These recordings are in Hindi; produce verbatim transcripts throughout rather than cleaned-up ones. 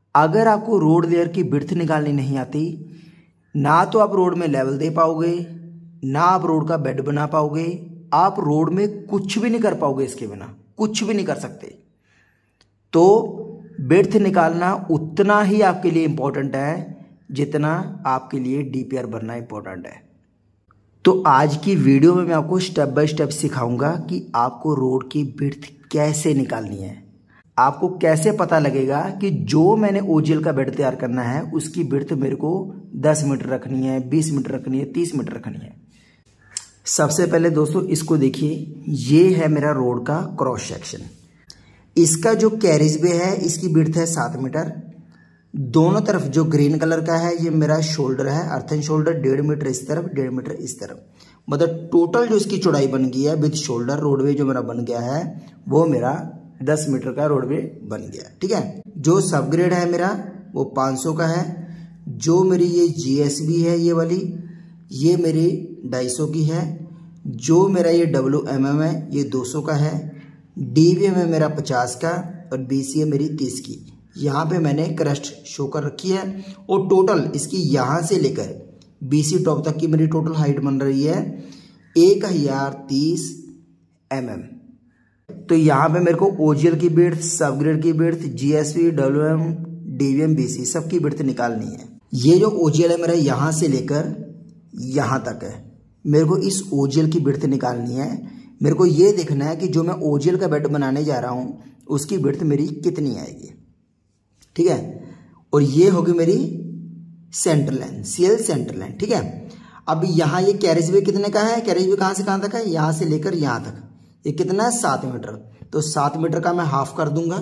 अगर आपको रोड लेयर की विड्थ निकालनी नहीं आती, ना तो आप रोड में लेवल दे पाओगे, ना आप रोड का बेड बना पाओगे, आप रोड में कुछ भी नहीं कर पाओगे, इसके बिना कुछ भी नहीं कर सकते। तो विड्थ निकालना उतना ही आपके लिए इंपॉर्टेंट है जितना आपके लिए डीपीआर बनना इंपॉर्टेंट है। तो आज की वीडियो में मैं आपको स्टेप बाय स्टेप सिखाऊंगा कि आपको रोड की विड्थ कैसे निकालनी है। आपको कैसे पता लगेगा कि जो मैंने ओजीएल का बेड तैयार करना है उसकी विड्थ मेरे को दस मीटर रखनी है, बीस मीटर रखनी है, तीस मीटर रखनी है। सबसे पहले दोस्तों इसको देखिए, ये है मेरा रोड का क्रॉस सेक्शन। इसका जो कैरिज वे है इसकी विड्थ है सात मीटर। दोनों तरफ जो ग्रीन कलर का है ये मेरा शोल्डर है, अर्थन शोल्डर, डेढ़ मीटर इस तरफ, डेढ़ मीटर इस तरफ। मतलब टोटल जो इसकी चौड़ाई बन गई है विद शोल्डर, रोडवे जो मेरा बन गया है वो मेरा दस मीटर का रोडवे बन गया। ठीक है, जो सब ग्रेड है मेरा वो पाँच सौ का है। जो मेरी ये जीएसबी है ये वाली, ये मेरी ढाई सौ की है। जो मेरा ये डब्ल्यू एम एम है ये दो सौ का है। डीवीएम है मेरा पचास का और बीसी है मेरी तीस की। यहाँ पे मैंने क्रस्ट शो कर रखी है और टोटल इसकी यहाँ से लेकर बीसी टॉप तक की मेरी टोटल हाइट बन रही है एक हजार तीस एम एम। तो यहाँ पे मेरे को ओजीएल की विड्थ, सब ग्रेड की width, GSV, WM, DVM, BC सबकी विड्थ निकालनी है। ये जो ओजीएल है मेरा यहाँ से लेकर यहाँ तक है, मेरे को इस ओजीएल की विड्थ निकालनी है। मेरे को ये देखना है कि जो मैं ओजीएल का बेड बनाने जा रहा हूँ उसकी विड्थ मेरी कितनी आएगी। ठीक है, और ये होगी मेरी centre line, CL centre line. ठीक है, अब यहाँ ये कैरेज वे कितने का है, कैरेज वे कहाँ से कहाँ तक है, यहाँ से लेकर यहाँ तक, ये कितना है सात मीटर। तो सात मीटर का मैं हाफ कर दूंगा।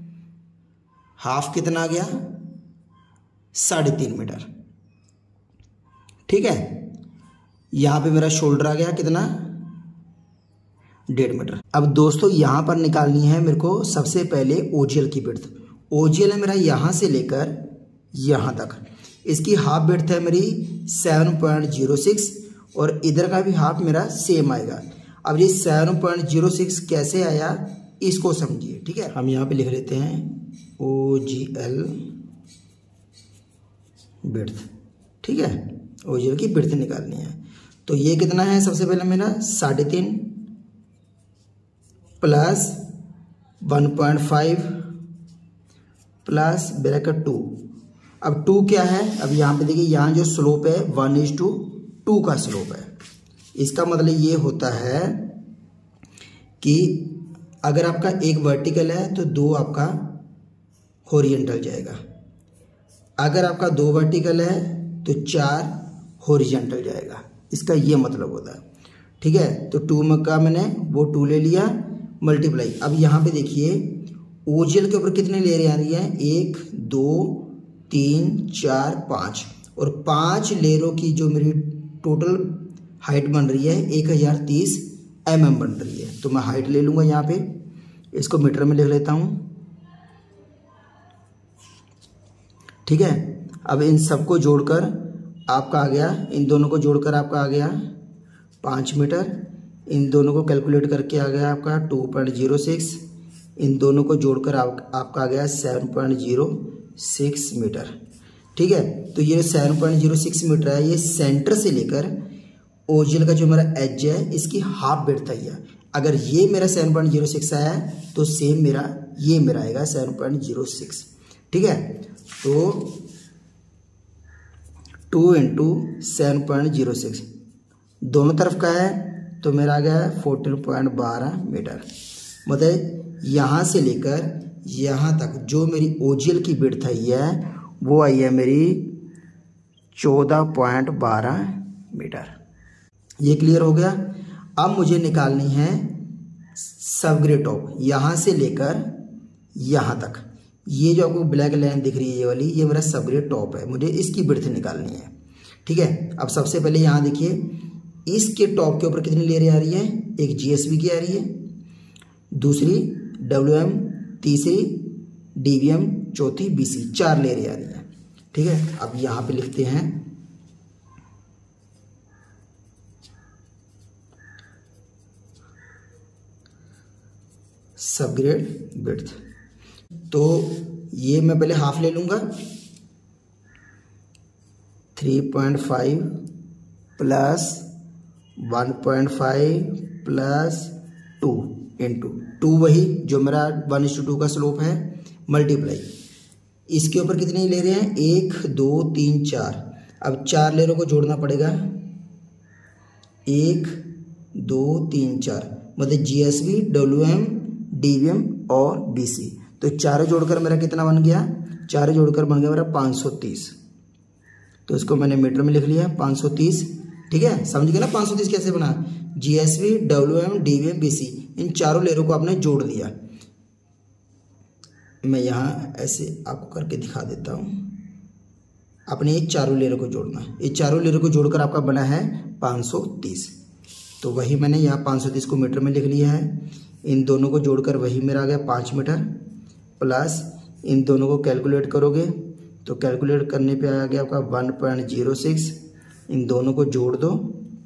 हाफ कितना आ गया, साढ़े तीन मीटर। ठीक है, यहाँ पे मेरा शोल्डर आ गया कितना, डेढ़ मीटर। अब दोस्तों यहाँ पर निकालनी है मेरे को सबसे पहले ओजीएल की विड्थ। ओजीएल है मेरा यहाँ से लेकर यहाँ तक, इसकी हाफ विड्थ है मेरी सेवन पॉइंट जीरो सिक्स और इधर का भी हाफ मेरा सेम आएगा। अब ये सेवन पॉइंट जीरो सिक्स कैसे आया इसको समझिए। ठीक है, हम यहाँ पे लिख लेते हैं ओजीएल विड्थ। ठीक है, ओजीएल की विड्थ निकालनी है। तो ये कितना है, सबसे पहले मेरा साढ़े तीन plus one point five plus bracket two. अब टू क्या है, अब यहाँ पे देखिए यहाँ जो स्लोप है वन इज टू टू का स्लोप है। इसका मतलब ये होता है कि अगर आपका एक वर्टिकल है तो दो आपका हॉरिजॉन्टल जाएगा, अगर आपका दो वर्टिकल है तो चार हॉरिजॉन्टल जाएगा। इसका ये मतलब होता है। ठीक है, तो टू में का मैंने वो टू ले लिया मल्टीप्लाई। अब यहाँ पे देखिए ओजीएल के ऊपर कितनी लेयरें आ रही हैं, एक, दो, तीन, चार, पाँच, और पांच लेयरों की जो मेरी टोटल हाइट बन रही है एक हजार तीस एम एम बन रही है। तो मैं हाइट ले लूंगा यहाँ पे, इसको मीटर में लिख लेता हूँ। ठीक है, अब इन सबको जोड़कर आपका आ गया, इन दोनों को जोड़कर आपका आ गया पाँच मीटर, इन दोनों को कैलकुलेट करके आ गया आपका टू पॉइंट जीरो सिक्स, इन दोनों को जोड़कर आप, आपका आ गया seven point zero six metre. ठीक है, तो ये seven point zero six metre है, ये सेंटर से लेकर ओजीएल का जो मेरा एज है इसकी हाफ विड्थ आई है। अगर ये मेरा सेवन पॉइंट जीरो सिक्स आया तो सेम मेरा ये मेरा आएगा सेवन पॉइंट जीरो सिक्स। ठीक है, तो two into seven point zero six दोनों तरफ का है तो मेरा आ गया फोर्टीन पॉइंट बारह मीटर। मतलब यहाँ से लेकर यहाँ तक जो मेरी ओजीएल की विड्थ आई है वो आई है मेरी चौदह पॉइंट बारह मीटर। ये क्लियर हो गया। अब मुझे निकालनी है सब ग्रेड टॉप, यहाँ से लेकर यहाँ तक। ये जो आपको ब्लैक लाइन दिख रही है ये वाली, ये मेरा सब ग्रेड टॉप है, मुझे इसकी विड्थ निकालनी है। ठीक है, अब सबसे पहले यहाँ देखिए इसके टॉप के ऊपर कितनी लेयरें आ रही है, एक जीएसबी की आ रही है, दूसरी डब्ल्यूएम, तीसरी डीवीएम, चौथी बीसी, चार लेयरें आ रही है। ठीक है, अब यहाँ पे लिखते हैं सब ग्रेड विड्थ। तो ये मैं पहले हाफ ले लूँगा, three point five plus one point five plus two into two, वही जो मेरा वन इस टू टू का स्लोप है, मल्टीप्लाई इसके ऊपर कितने ले रहे हैं, एक दो तीन चार। अब चार लेयरों को जोड़ना पड़ेगा, एक दो तीन चार, मतलब G S B, W M, D V M और बी सी। तो चारों जोड़कर मेरा कितना बन गया, चारों जोड़कर बन गया मेरा पाँच सौ तीस। तो इसको मैंने मीटर में लिख लिया पाँच सौ तीस। ठीक है, समझ गए ना पाँच सौ तीस कैसे बना। G S B, W M, D V M, B C, इन चारों लेयरों को आपने जोड़ दिया। मैं यहाँ ऐसे आपको करके दिखा देता हूँ। आपने ये चारों लेयरों को जोड़ना, ये चारों लेयरों को जोड़कर आपका बना है पाँच सौ तीस। तो वही मैंने यहाँ पाँच सौ तीस को मीटर में लिख लिया है। इन दोनों को जोड़कर वही मेरा आ गया पाँच मीटर, प्लस इन दोनों को कैलकुलेट करोगे तो कैलकुलेट करने पे आ गया आपका वन पॉइंट जीरो सिक्स। इन दोनों को जोड़ दो,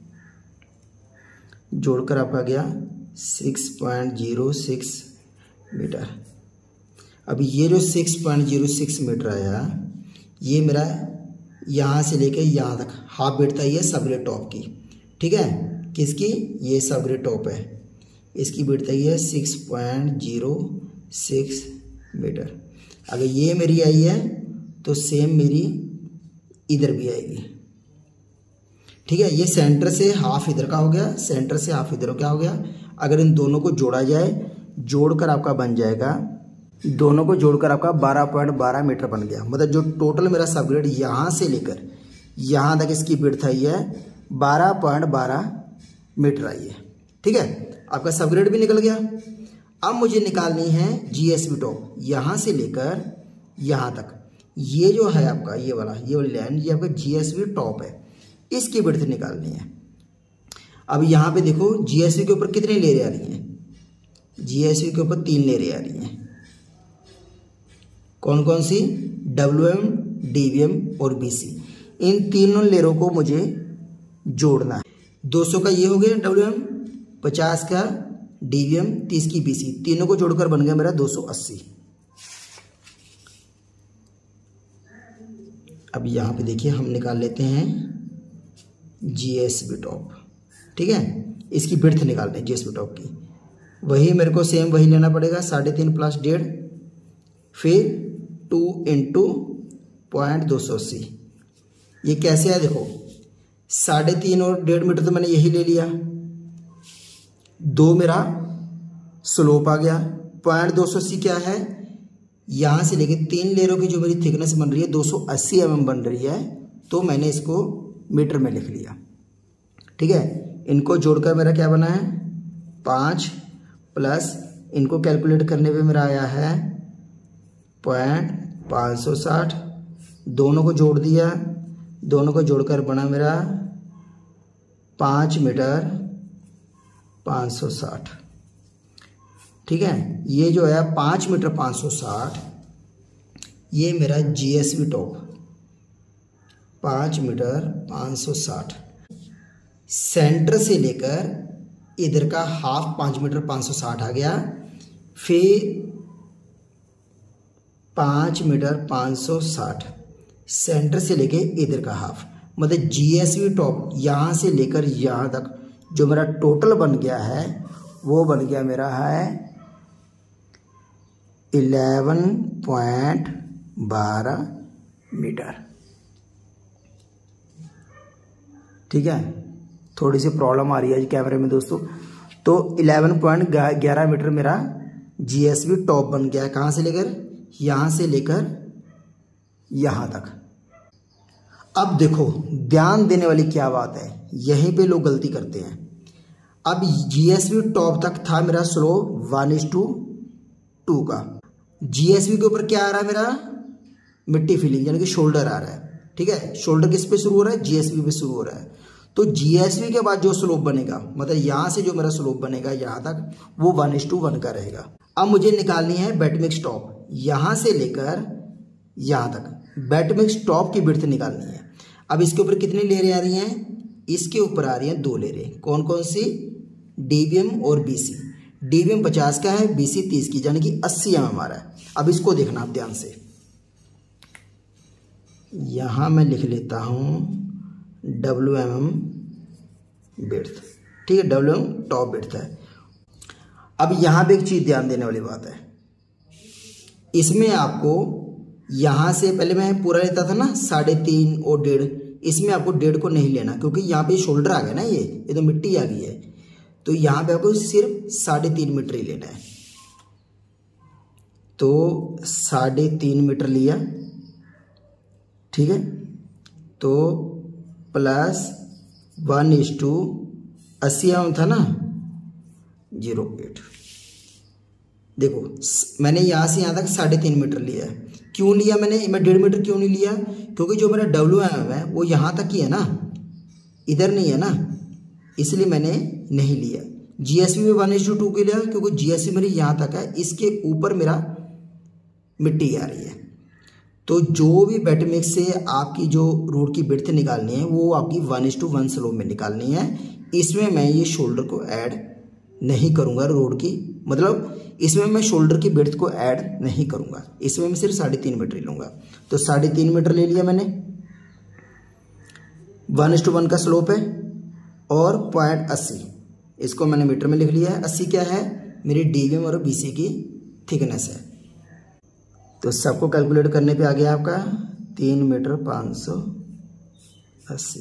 जोड़कर आपका गया six point zero six metre. अब ये जो six point zero six metre आया, ये मेरा यहाँ से लेके यहाँ तक हाफ विड्थ आई है सबग्रेड टॉप की। ठीक है, किसकी, ये सबग्रेड टॉप है, इसकी विड्थ आई है six point zero six metre. अगर ये मेरी आई है तो सेम मेरी इधर भी आएगी। ठीक है, ये सेंटर से हाफ इधर का हो गया, सेंटर से हाफ इधर क्या हो गया। अगर इन दोनों को जोड़ा जाए, जोड़कर आपका बन जाएगा, दोनों को जोड़कर आपका बारह पॉइंट बारह मीटर बन गया। मतलब जो टोटल मेरा सबग्रेड यहाँ से लेकर यहाँ तक इसकी विड्थ आई है बारह पॉइंट बारह मीटर आई है। ठीक है, आपका सबग्रेड भी निकल गया। अब मुझे निकालनी है जी एस बी टॉप, यहाँ से लेकर यहाँ तक। ये जो है आपका ये वाला ये वाली लाइन, ये आपका जी एस बी टॉप है, इसकी विड्थ निकालनी है। अब यहाँ पे देखो जी एस बी के ऊपर कितनी लेयरें आ रही हैं, जी एस बी के ऊपर तीन लेयरें आ रही हैं। कौन कौन सी, W M, D V M और बी सी। इन तीनों लेयरों को मुझे जोड़ना है। दो सौ का ये हो गया डब्ल्यू एम, पचास का डी वी एम, तीस की बी सी, तीनों को जोड़कर बन गया मेरा दो सौ अस्सी। अब यहाँ पे देखिए हम निकाल लेते हैं जी एस बी टॉप। ठीक है, इसकी विड्थ निकालते हैं जी एस बी टॉप की। वही मेरे को सेम वही लेना पड़ेगा, साढ़े तीन प्लस डेढ़, फिर टू इंटू पॉइंट दो सौ अस्सी। ये कैसे है देखो, साढ़े तीन और डेढ़ मीटर तो मैंने यही ले लिया, दो मेरा स्लोप आ गया, पॉइंट दो सौ अस्सी क्या है, यहाँ से लेके तीन लेयरों की जो मेरी थिकनेस बन रही है दो सौ अस्सी एम एम बन रही है, तो मैंने इसको मीटर में लिख लिया। ठीक है, इनको जोड़कर मेरा क्या बना है पाँच, प्लस इनको कैलकुलेट करने पे मेरा आया है पॉइंट पाँच सौ साठ। दोनों को जोड़ दिया, दोनों को जोड़कर बना मेरा पाँच मीटर पाँच सौ साठ। ठीक है, ये जो है पाँच मीटर पाँच सौ साठ, ये मेरा जी एस बी टॉप पाँच मीटर पाँच सौ साठ। सेंटर से लेकर इधर का हाफ पाँच मीटर पाँच सौ साठ आ गया, फिर पाँच मीटर पाँच सौ साठ सेंटर से लेके इधर का हाफ, मतलब जी एस बी टॉप यहाँ से लेकर यहाँ तक जो मेरा टोटल बन गया है वो बन गया मेरा है इलेवन पॉइंट बारह मीटर। ठीक है, थोड़ी सी प्रॉब्लम आ रही है कैमरे में दोस्तों। तो इलेवन पॉइंट ग्यारह मीटर मेरा जी एस बी टॉप बन गया है, कहाँ से लेकर, यहाँ से लेकर यहाँ तक। अब देखो ध्यान देने वाली क्या बात है, यहीं पे लोग गलती करते हैं। अब जी एस बी टॉप तक था मेरा slope one is to two का, जी एस बी के ऊपर क्या आ रहा है मेरा, मिट्टी फिलिंग यानी कि शोल्डर आ रहा है। ठीक है, शोल्डर किस पे शुरू हो रहा है, जी एस बी पे शुरू हो रहा है। तो जी एस बी के बाद जो स्लोप बनेगा, मतलब यहाँ से जो मेरा स्लोप बनेगा यहाँ तक, वो वन इज टू वन का रहेगा। अब मुझे निकालनी है बेटमिक्स टॉप, यहाँ से लेकर यहाँ तक बेटमिक्स टॉप की विड्थ निकालनी है। अब इसके ऊपर कितनी लेयरें आ रही हैं, इसके ऊपर आ रही हैं दो लेयरें। कौन कौन सी, डी वी एम और B C. D V M पचास का है, बी सी तीस की, यानी कि अस्सी एम एम आ रहा है। अब इसको देखना आप ध्यान से, यहाँ मैं लिख लेता हूँ डब्ल्यू एम एम विड्थ, ठीक है, डब्ल्यू एम टॉप विड्थ है। अब यहाँ पे एक चीज़ ध्यान देने वाली बात है, इसमें आपको यहाँ से पहले मैं पूरा लेता था ना साढ़े तीन और डेढ़, इसमें आपको डेढ़ को नहीं लेना क्योंकि यहाँ पे शोल्डर आ गया ना, ये ये तो मिट्टी आ गई है, तो यहाँ पे आपको सिर्फ साढ़े तीन मीटर ही लेना है। तो साढ़े तीन मीटर लिया, ठीक है, तो प्लस वन इज टू अस्सी एम था ना, जीरो एट। देखो मैंने यहाँ से यहाँ तक साढ़े तीन मीटर लिया है। क्यों लिया मैंने, मैं डेढ़ मीटर क्यों नहीं लिया, क्योंकि जो मेरा डब्ल्यू एम है वो यहाँ तक ही है ना, इधर नहीं है ना, इसलिए मैंने नहीं लिया। जीएसपी में वन इज टू टू के लिया क्योंकि जीएसपी मेरी यहाँ तक है, इसके ऊपर मेरा मिट्टी आ रही है। तो जो भी बेड मिक्स से आपकी जो रोड की विड्थ निकालनी है वो आपकी one is to one slope में निकालनी है। इसमें मैं ये शोल्डर को ऐड नहीं करूँगा रोड की, मतलब इसमें मैं शोल्डर की विड्थ को ऐड नहीं करूँगा, इसमें मैं सिर्फ साढ़े तीन मीटर लूँगा। तो साढ़े तीन मीटर ले लिया मैंने, वन इज टू वन का स्लोप है और पॉइंट अस्सी, इसको मैंने मीटर में लिख लिया है। अस्सी क्या है, मेरी डीवीएम और बीसी की थिकनेस है। तो सबको कैलकुलेट करने पे आ गया आपका तीन मीटर पाँच सौ अस्सी,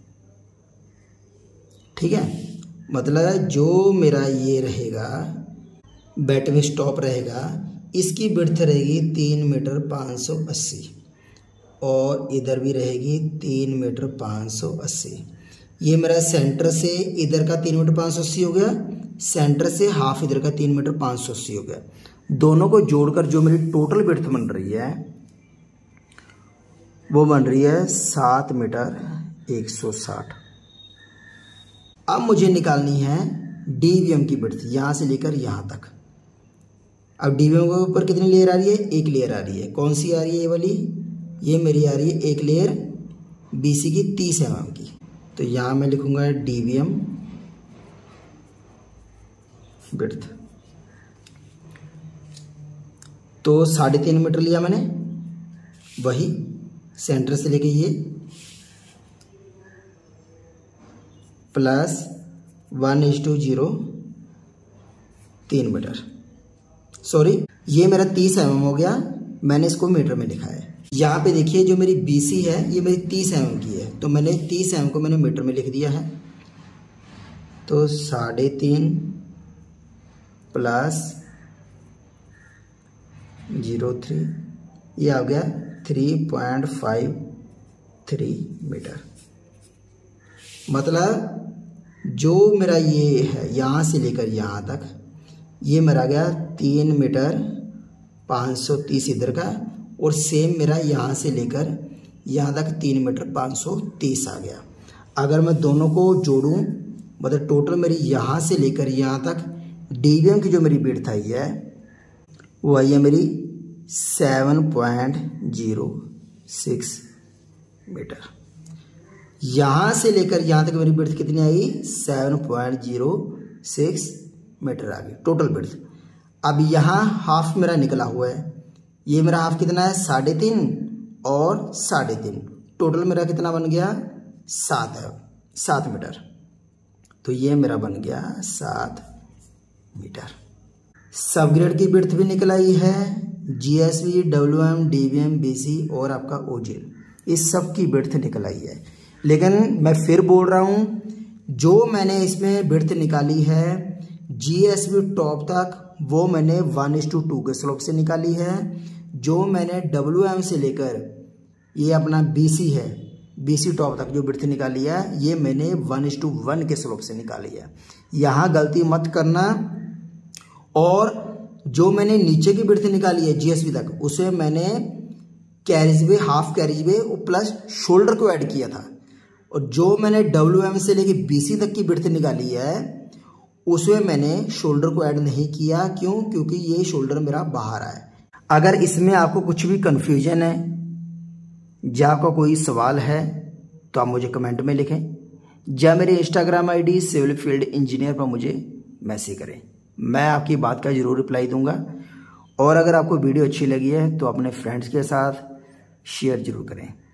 ठीक है। मतलब जो मेरा ये रहेगा बेड में स्टॉप रहेगा, इसकी विड्थ रहेगी तीन मीटर पाँच सौ अस्सी और इधर भी रहेगी तीन मीटर पाँच सौ अस्सी। ये मेरा सेंटर से इधर का तीन मीटर पाँच सौ अस्सी हो गया, सेंटर से हाफ इधर का तीन मीटर पाँच सौ अस्सी हो गया। दोनों को जोड़कर जो मेरी टोटल विड्थ बन रही है वो बन रही है सात मीटर एक सौ साठ। अब मुझे निकालनी है डीवीएम की विड्थ यहाँ से लेकर यहाँ तक। अब डीवीएम के ऊपर कितनी लेयर आ रही है, एक लेयर आ रही है। कौन सी आ रही है, ये वाली, ये मेरी आ रही है एक लेयर बीसी की तीस एम एम की। तो यहाँ मैं लिखूंगा डीवीएम विड्थ। तो साढ़े तीन मीटर लिया मैंने, वही सेंटर से लेके ये plus one is to zero तीन मीटर, सॉरी ये मेरा तीस एम एम हो गया, मैंने इसको मीटर में लिखा है। यहाँ पे देखिए जो मेरी बीसी है ये मेरी तीस एम एम की है, तो मैंने तीस एम एम को मैंने मीटर में लिख दिया है। तो साढ़े तीन प्लस जीरो थ्री, ये आ गया three point five three metre. मतलब जो मेरा ये है यहाँ से लेकर यहाँ तक, ये मेरा गया तीन मीटर पाँच सौ तीस इधर का, और सेम मेरा यहाँ से लेकर यहाँ तक तीन मीटर पाँच सौ तीस आ गया। अगर मैं दोनों को जोड़ूं, मतलब टोटल मेरी यहाँ से लेकर यहाँ तक डीवीएम की जो मेरी विड्थ आई है वो आई है मेरी seven point zero six metre. यहाँ से लेकर यहाँ तक मेरी विड्थ कितनी आई, seven point zero six metre आ गई टोटल विड्थ। अब यहाँ हाफ मेरा निकला हुआ है, ये मेरा हाफ कितना है, साढ़े तीन और साढ़े तीन, टोटल मेरा कितना बन गया, सात है, सात मीटर। तो ये मेरा बन गया सात मीटर। सब ग्रेड की विड्थ भी निकल आई है, जीएसवी, डब्ल्यूएम, डीवीएम, बीसी और आपका ओजिल, इस सब की विड्थ निकल आई है। लेकिन मैं फिर बोल रहा हूँ, जो मैंने इसमें विड्थ निकाली है जीएसवी टॉप तक, वो मैंने वन इज टू टू के स्लोप से निकाली है। जो मैंने डब्ल्यूएम से लेकर ये अपना बीसी है, बीसी टॉप तक जो विड्थ निकाली है, ये मैंने वन इज टू वन के स्लोप से निकाली है। यहाँ गलती मत करना। और जो मैंने नीचे की विड्थ निकाली है जीएसवी तक, उसे मैंने carriageway, half carriageway और प्लस शोल्डर को ऐड किया था। और जो मैंने डब्ल्यूएम से लेके बीसी तक की विड्थ निकाली है, उसमें मैंने शोल्डर को ऐड नहीं किया। क्यों? क्योंकि ये शोल्डर मेरा बाहर है। अगर इसमें आपको कुछ भी कंफ्यूजन है या आपका कोई सवाल है तो आप मुझे कमेंट में लिखें, या मेरे Instagram ID civil field engineer पर मुझे मैसेज करें, मैं आपकी बात का ज़रूर रिप्लाई दूंगा। और अगर आपको वीडियो अच्छी लगी है तो अपने फ्रेंड्स के साथ शेयर ज़रूर करें।